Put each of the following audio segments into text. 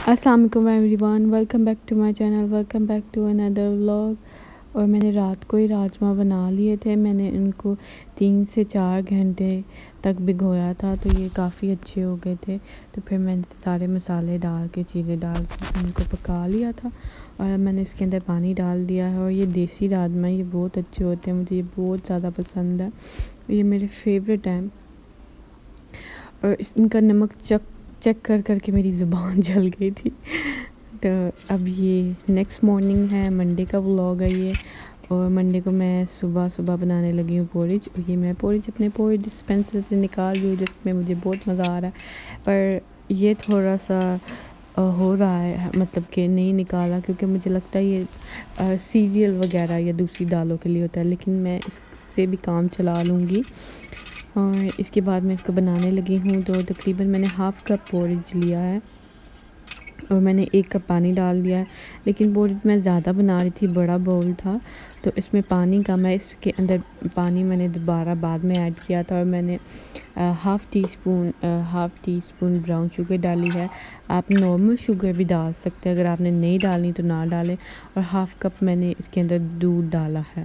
अस्सलाम वालेकुम everyone, welcome back to my channel, welcome back to another vlog. और मैंने रात को ही राजमा बना लिए थे। मैंने इनको 3 से 4 घंटे तक भिगोया था, तो ये काफ़ी अच्छे हो गए थे। तो फिर मैंने सारे मसाले डाल के, चीज़ें डाल के इनको पका लिया था और मैंने इसके अंदर पानी डाल दिया है। और ये देसी राजमा, ये बहुत अच्छे होते हैं, मुझे ये बहुत ज़्यादा पसंद है, ये मेरे फेवरेट हैं। और इनका नमक चेक कर के मेरी ज़ुबान जल गई थी। तो अब ये नेक्स्ट मॉर्निंग है, मंडे का व्लॉग है ये। और मंडे को मैं सुबह बनाने लगी हूँ पोरिज। और ये मैं पोरिज अपने पोरिज डिस्पेंसर से निकाल रही हूँ, जिसमें मुझे बहुत मज़ा आ रहा है। पर ये थोड़ा सा हो रहा है, मतलब कि नहीं निकाला, क्योंकि मुझे लगता है ये सीरियल वगैरह या दूसरी दालों के लिए होता है, लेकिन मैं इससे भी काम चला लूँगी। और इसके बाद मैं इसको बनाने लगी हूँ। तो तकरीबन मैंने हाफ़ कप पोरिज लिया है और मैंने 1 कप पानी डाल दिया है। लेकिन पोरिज मैं ज़्यादा बना रही थी, बड़ा बाउल था, तो इसमें पानी कम है। इसके अंदर पानी मैंने दोबारा बाद में ऐड किया था। और मैंने half teaspoon brown sugar डाली है। आप नॉर्मल शुगर भी डाल सकते हैं, अगर आपने नहीं डालनी तो ना डालें। और हाफ़ कप मैंने इसके अंदर दूध डाला है।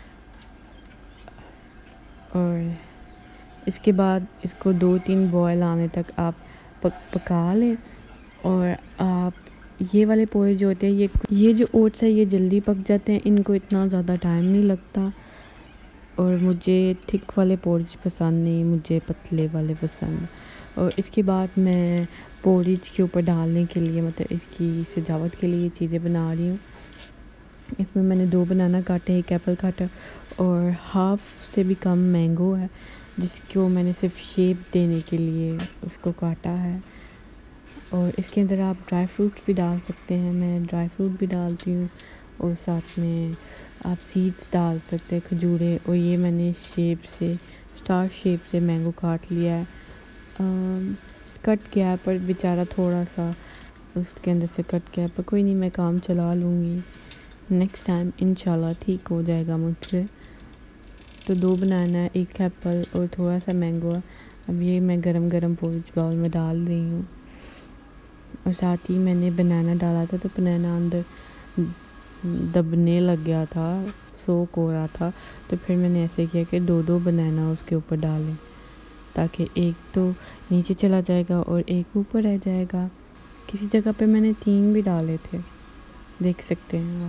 और इसके बाद इसको 2-3 बॉयल आने तक आप पका लें। और आप ये वाले पोहे जो होते हैं, ये जो ओट्स है, ये जल्दी पक जाते हैं, इनको इतना ज़्यादा टाइम नहीं लगता। और मुझे थिक वाले पोरिज पसंद नहीं, मुझे पतले वाले पसंद। और इसके बाद मैं पोरिज के ऊपर डालने के लिए, मतलब इसकी सजावट के लिए ये चीज़ें बना रही हूँ। इसमें मैंने 2 बनाना काटे, 1 एप्पल काटा और हाफ़ से भी कम मैंगो है, जिसको मैंने सिर्फ शेप देने के लिए उसको काटा है। और इसके अंदर आप ड्राई फ्रूट भी डाल सकते हैं, मैं ड्राई फ्रूट भी डालती हूँ। और साथ में आप सीड्स डाल सकते हैं, खजूरें। और ये मैंने स्टार शेप से मैंगो काट लिया है। कट गया है, पर बेचारा थोड़ा सा उसके अंदर से कट गया, पर कोई नहीं, मैं काम चला लूँगी। नेक्स्ट टाइम इंशाल्लाह ठीक हो जाएगा मुझसे। तो 2 बनाना है, 1 एप्पल और थोड़ा सा मैंगो है। अब ये मैं गरम पोरिज बाउल में डाल रही हूँ। और साथ ही मैंने बनाना डाला था, तो बनाना अंदर दबने लग गया था, सोक हो रहा था। तो फिर मैंने ऐसे किया कि 2-2 बनाना उसके ऊपर डालें, ताकि एक तो नीचे चला जाएगा और एक ऊपर रह जाएगा। किसी जगह पे मैंने 3 भी डाले थे, देख सकते हैं आप।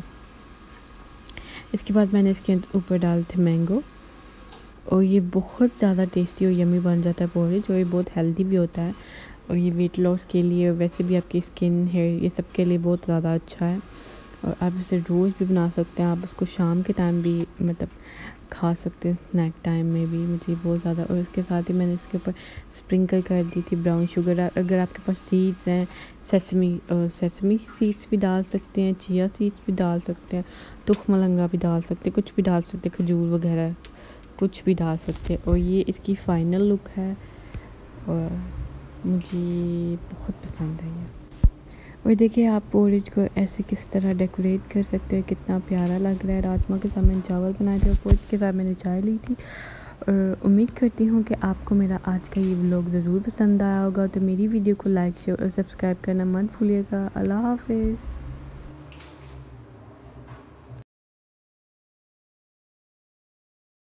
इसके बाद मैंने इसके ऊपर डाले थे मैंगो। और ये बहुत ज़्यादा टेस्टी और यमी बन जाता है पोरिज। और ये बहुत हेल्दी भी होता है, और ये वेट लॉस के लिए, और वैसे भी आपकी स्किन, हेयर, ये सब के लिए बहुत ज़्यादा अच्छा है। और आप इसे रोज़ भी बना सकते हैं, आप इसको शाम के टाइम भी मतलब खा सकते हैं, स्नैक टाइम में भी। मुझे बहुत ज़्यादा, और इसके साथ ही मैंने इसके ऊपर स्प्रिंकल कर दी थी ब्राउन शुगर। अगर आपके पास सीड्स हैं, सेसमी सीड्स भी डाल सकते हैं, चिया सीड्स भी डाल सकते हैं, तुख मलंगा भी डाल सकते हैं, कुछ भी डाल सकते हैं, खजूर वगैरह कुछ भी डाल सकते हैं। और ये इसकी फ़ाइनल लुक है, और मुझे बहुत पसंद है ये। और देखिए आप पोरिज को ऐसे किस तरह डेकोरेट कर सकते हैं, कितना प्यारा लग रहा है। राजमा के साथ मैंने चावल बनाए थे और पोरिज के साथ मैंने चाय ली थी। और उम्मीद करती हूँ कि आपको मेरा आज का ये व्लॉग ज़रूर पसंद आया होगा। तो मेरी वीडियो को लाइक, शेयर और सब्सक्राइब करना मत भूलिएगा। अल्लाह हाफ़िज़।